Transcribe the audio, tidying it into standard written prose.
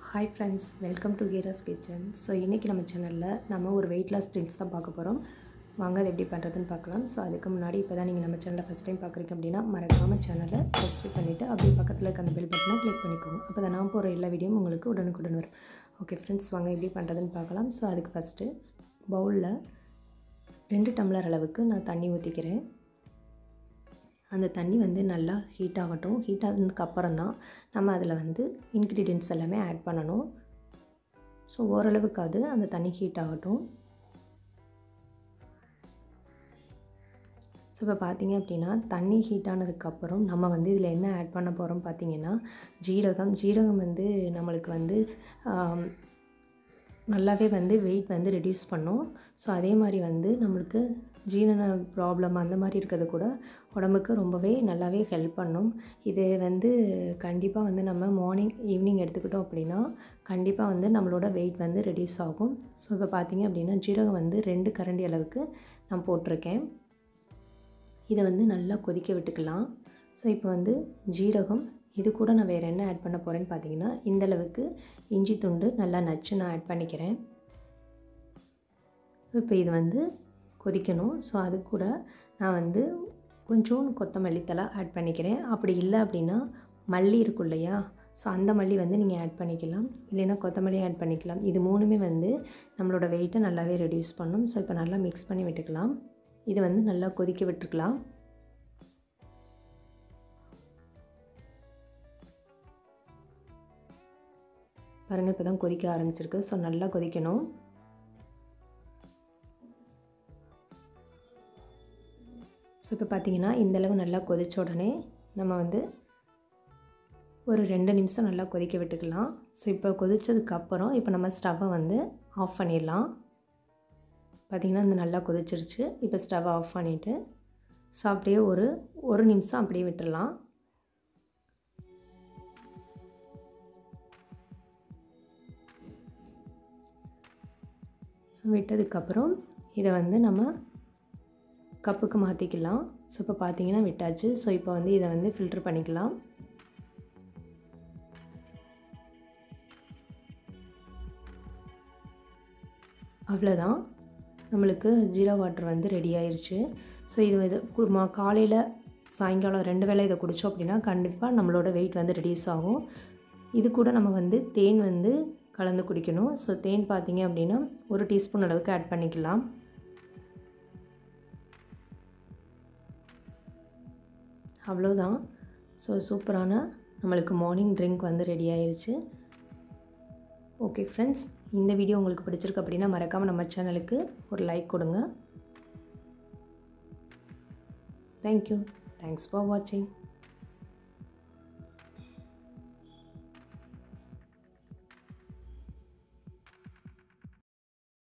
Hi friends, welcome to Hira'ss Kitchen. So இன்னைக்கு நம்ம சேனல்ல நம்ம ஒரு weight loss drinks தான் பார்க்க போறோம். வாங்க அது எப்படி பண்றதுன்னு பார்க்கலாம். So அதுக்கு முன்னாடி இப்போதான் நீங்க நம்ம சேனலை ஃபர்ஸ்ட் டைம் பார்க்கறீங்க அப்படினா மறக்காம சேனலை சப்ஸ்கிரைப் பண்ணிட்டு அப்படியே பக்கத்துல இருக்க அந்த பெல் பட்டனை கிளிக் பண்ணிக்கோங்க. அப்பதான் நான் போற எல்லா வீடியோவும் உங்களுக்கு உடனுக்குடன் வரும். ஓகே फ्रेंड्स, வாங்க எப்படி பண்றதுன்னு பார்க்கலாம். So அதுக்கு ஃபர்ஸ்ட் பவுல்ல 2 டம்ளர் அளவுக்கு நான் தண்ணி ஊத்திக்கிறேன். அந்த தண்ணி வந்து நல்லா ஹீட் ஆகட்டும். ஹீட் ஆனதுக்கு அப்புறம் தான் நம்ம அதில் வந்து இன்க்ரீடியன்ட்ஸ் எல்லாமே ஆட் பண்ணணும். ஸோ ஓரளவுக்காவது அந்த தண்ணி ஹீட் ஆகட்டும். ஸோ இப்போ பார்த்தீங்க அப்படின்னா தண்ணி ஹீட் ஆனதுக்கப்புறம் நம்ம வந்து இதில் என்ன ஆட் பண்ண போகிறோம் பார்த்தீங்கன்னா ஜீரகம் வந்து நம்மளுக்கு வந்து நல்லாவே வந்து வெயிட் வந்து ரெடியூஸ் பண்ணும். ஸோ அதே மாதிரி வந்து நம்மளுக்கு ஜீரண ப்ராப்ளம் அந்த மாதிரி இருக்கிறது கூட உடம்புக்கு ரொம்பவே நல்லாவே ஹெல்ப் பண்ணும். இது வந்து கண்டிப்பாக வந்து நம்ம மார்னிங் ஈவினிங் எடுத்துக்கிட்டோம் அப்படின்னா கண்டிப்பாக வந்து நம்மளோட வெயிட் வந்து ரெடியூஸ் ஆகும். ஸோ இப்போ பார்த்தீங்க அப்படின்னா ஜீரகம் வந்து 2 கரண்டி அளவுக்கு நான் போட்டிருக்கேன். இதை வந்து நல்லா கொதிக்க விட்டுக்கலாம். ஸோ இப்போ வந்து ஜீரகம் இது கூட நான் வேறு என்ன ஆட் பண்ண போகிறேன்னு பார்த்தீங்கன்னா இந்தளவுக்கு இஞ்சி துண்டு நல்லா நச்சு நான் ஆட் பண்ணிக்கிறேன். இப்போ இது வந்து கொதிக்கணும். ஸோ அது கூட நான் வந்து கொஞ்சம் கொத்தமல்லி தழை ஆட் பண்ணிக்கிறேன். அப்படி இல்லை அப்படின்னா மல்லி இருக்கும் இல்லையா, ஸோ அந்த மல்லி வந்து நீங்கள் ஆட் பண்ணிக்கலாம். இல்லைன்னா கொத்தமல்லி ஆட் பண்ணிக்கலாம். இது மூணுமே வந்து நம்மளோட வெயிட்டை நல்லாவே ரெடியூஸ் பண்ணும். ஸோ இப்போ நல்லா மிக்ஸ் பண்ணி விட்டுக்கலாம். இது வந்து நல்லா கொதிக்க விட்டுருக்கலாம். பாருங்கள், இப்போ தான் கொதிக்க ஆரம்பிச்சிருக்கு. ஸோ நல்லா கொதிக்கணும். ஸோ இப்போ பார்த்தீங்கன்னா இந்தளவு நல்லா கொதித்த உடனே நம்ம வந்து ஒரு 2 நிமிஷம் நல்லா கொதிக்க விட்டுக்கலாம். ஸோ இப்போ கொதித்ததுக்கப்புறம் இப்போ நம்ம ஸ்டவ்வை வந்து ஆஃப் பண்ணிடலாம். பார்த்திங்கன்னா இது நல்லா கொதிச்சிருச்சு. இப்போ ஸ்டவ்வை ஆஃப் பண்ணிவிட்டு ஸோ அப்படியே ஒரு நிமிஷம் அப்படியே விட்டுடலாம். ஸோ விட்டதுக்கப்புறம் இதை வந்து நம்ம கப்புக்கு மாற்றிக்கலாம். ஸோ இப்போ பார்த்தீங்கன்னா விட்டாச்சு. ஸோ இப்போ வந்து இதை வந்து ஃபில்ட்ரு பண்ணிக்கலாம். அவ்வளோதான், நம்மளுக்கு ஜீரா வாட்டர் வந்து ரெடி ஆயிடுச்சு. ஸோ இது காலையில் சாயங்காலம் 2 வேளை இதை குடித்தோம் அப்படின்னா கண்டிப்பாக நம்மளோட வெயிட் வந்து ரெடியூஸ் ஆகும். இது கூட நம்ம வந்து தேன் வந்து கலந்து குடிக்கணும். ஸோ தேன் பார்த்தீங்க அப்படின்னா 1 டீஸ்பூன் அளவுக்கு ஆட் பண்ணிக்கலாம். அவ்வளோதான். ஸோ சூப்பரான நம்மளுக்கு மார்னிங் ட்ரிங்க் வந்து ரெடி ஆயிடுச்சு. ஓகே ஃப்ரெண்ட்ஸ், இந்த வீடியோ உங்களுக்கு பிடிச்சிருக்கு அப்படின்னா மறக்காமல் நம்ம சேனலுக்கு ஒரு லைக் கொடுங்க. தேங்க்யூ. தேங்க்ஸ் ஃபார் வாட்சிங்.